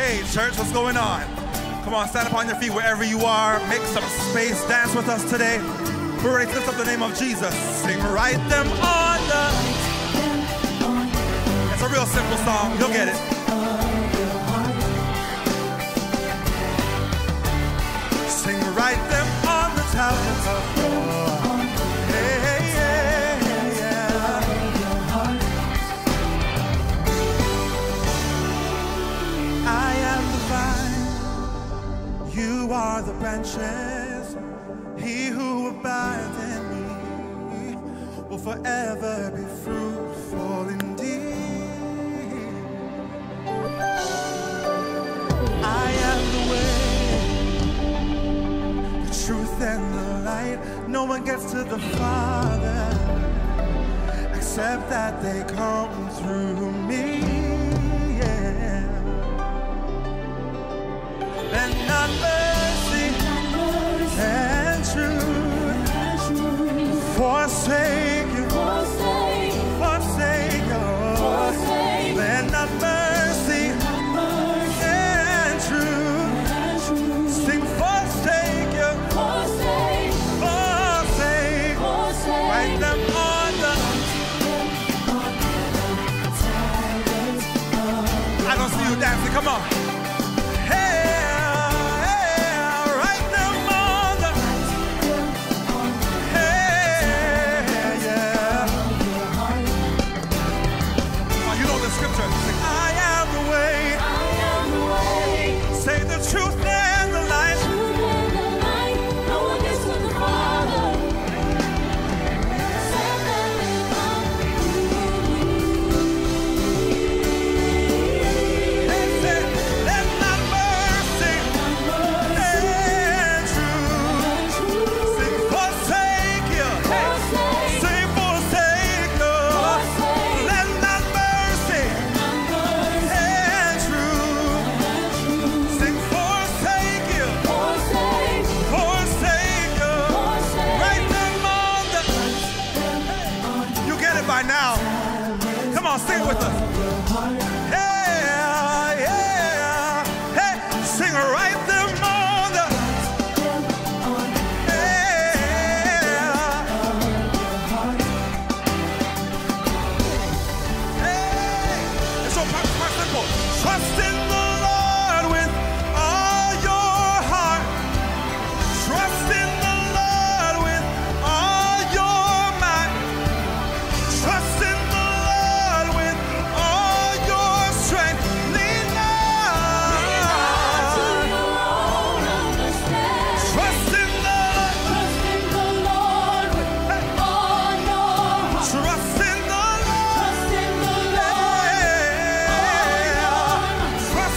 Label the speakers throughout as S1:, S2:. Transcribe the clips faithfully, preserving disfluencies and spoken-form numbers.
S1: Hey, church, what's going on? Come on, stand up on your feet wherever you are. Make some space. Dance with us today. We're ready to lift up the name of Jesus. Sing, write them on the... It's a real simple song. You'll get it. Sing, write them on the tablets of God. Hey, hey, yeah, yeah. I am the vine. You are the branches. He who abides in me will forever be fruitful indeed. I am the way, the truth and the light. No one gets to the Father except that they come through me. Yeah. And not mercy and truth forsake you, forsake, forsake you, forsake. Let not mercy, mercy and truth, and truth sing forsake you, forsake, forsake, forsake. Write them on the... I don't see you dancing, come on. Sing with us. Yeah, yeah. Hey, sing, write them on the... Yeah. Hey, it's so quite simple. Trust in the Lord with all your heart. Trust in the Lord with all your might. Trust in Trust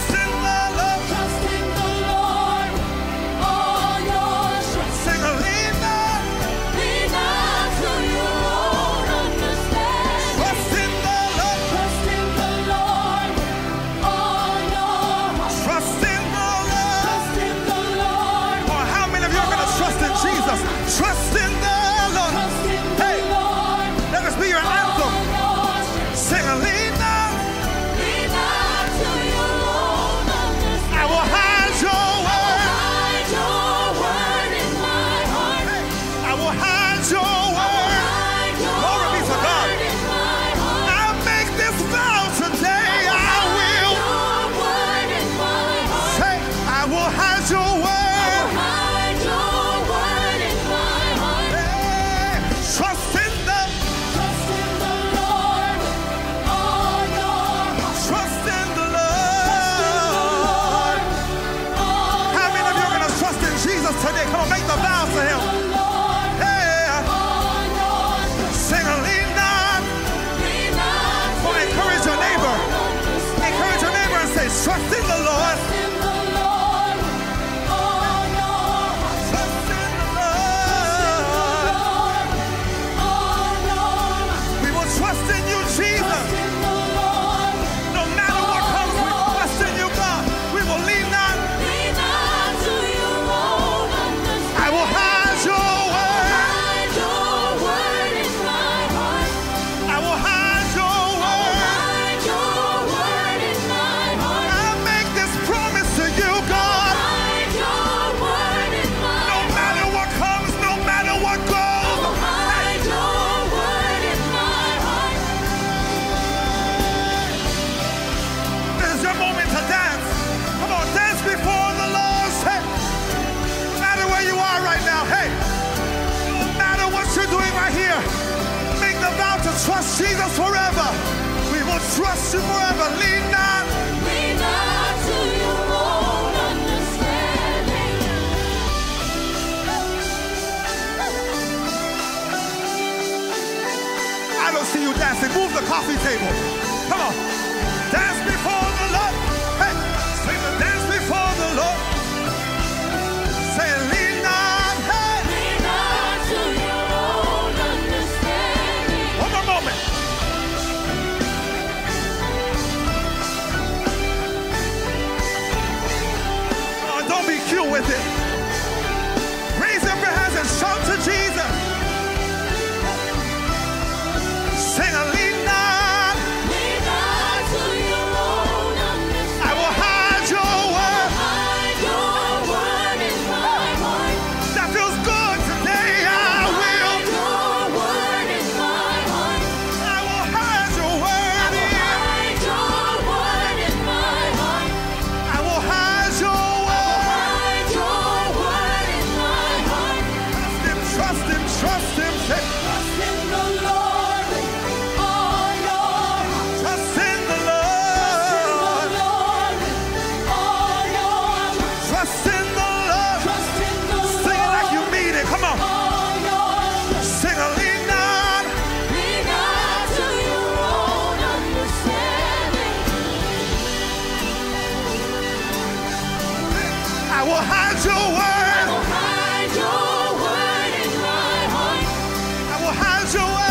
S1: Jesus forever. We will trust you forever. Lean not.
S2: Lean not to your own understanding.
S1: I don't see you dancing. Move the coffee table. Come on. Dance before the Lord. Hey, sing the dance before the Lord. Say, lean not. Hey.
S2: Lean not to your own understanding.
S1: One more moment. Oh, don't be cute with it. Raise up your hands and shout to Jesus. Sing a lean not.
S2: Lean not to your own understanding.
S1: I will hide your word.
S2: Hide your word in my heart.
S1: That feels good today. I will.
S2: Hide your word in my heart.
S1: I will hide your word in.
S2: Hide your word in my heart.
S1: I will hide your word.
S2: Hide your word in my heart.
S1: Trust him, trust him, trust him. Say,
S2: Trust in the Lord with all your heart.
S1: trust in the
S2: Trust in the
S1: Lord.
S2: Lord with all your heart.
S1: Trust in the Lord.
S2: Trust in the Lord.
S1: Sing it like you mean it. Come on.
S2: All your heart.
S1: Sing a lean not.
S2: Lean not to your own understanding.
S1: I will hide your word.
S2: Hide your word in my heart.
S1: I will hide your word.